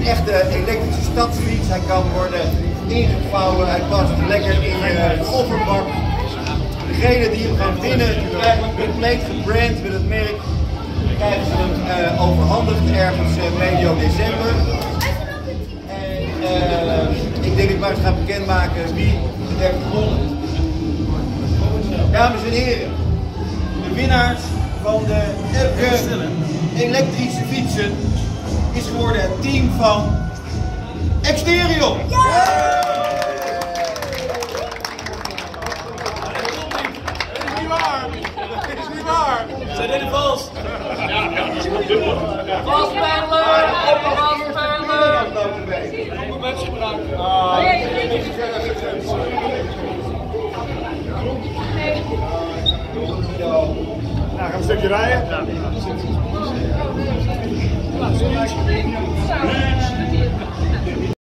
echte elektrische stadsfiets. Hij kan worden ingevouwen, hij past lekker in je kofferbak. Degene die hem gaan winnen, die krijgen hem compleet gebrand met het merk. Krijgen ze hem overhandigd ergens medio december. En ik denk dat ik maar eens ga bekendmaken wie het heeft gewonnen. Dames en heren, de winnaars van de Epke elektrische fietsen is geworden het team van Exterion. Het is niet waar! Zijn jullie vals? Vals pedalen!